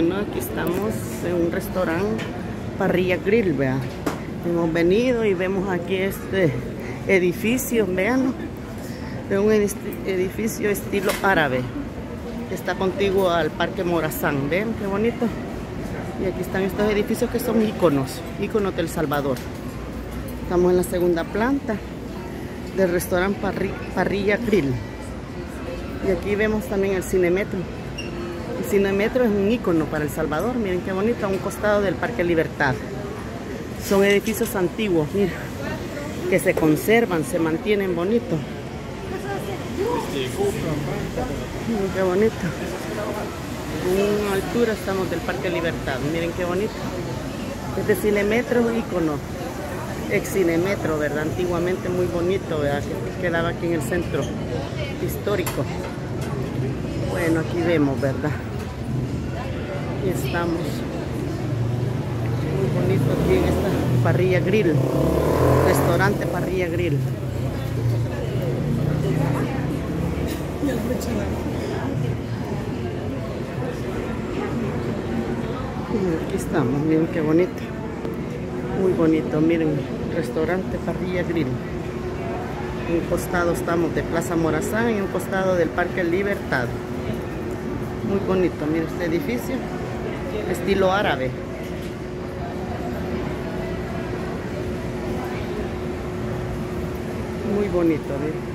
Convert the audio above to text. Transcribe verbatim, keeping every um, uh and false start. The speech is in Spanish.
Bueno, aquí estamos en un restaurante Parrilla Grill, vean. Hemos venido y vemos aquí este edificio, vean, de un edificio estilo árabe que está contiguo al Parque Morazán. Ven qué bonito. Y aquí están estos edificios que son íconos, íconos del Salvador. Estamos en la segunda planta del restaurante Parri Parrilla Grill. Y aquí vemos también el Cinemetro. El Cinemetro es un ícono para El Salvador. Miren qué bonito, a un costado del Parque Libertad. Son edificios antiguos, miren, que se conservan, se mantienen bonitos. Miren qué bonito. A una altura estamos del Parque Libertad. Miren qué bonito. Este Cinemetro es ícono. Ex Cinemetro, ¿verdad? Antiguamente muy bonito, ¿verdad? Que quedaba aquí en el centro histórico. Bueno, aquí vemos, ¿verdad? Aquí estamos. Muy bonito aquí en esta Parrilla Grill. Restaurante Parrilla Grill. Aquí estamos, miren qué bonito. Muy bonito, miren, restaurante Parrilla Grill. En un costado estamos de Plaza Morazán y en un costado del Parque Libertad. Muy bonito, miren este edificio, estilo árabe. Muy bonito, miren.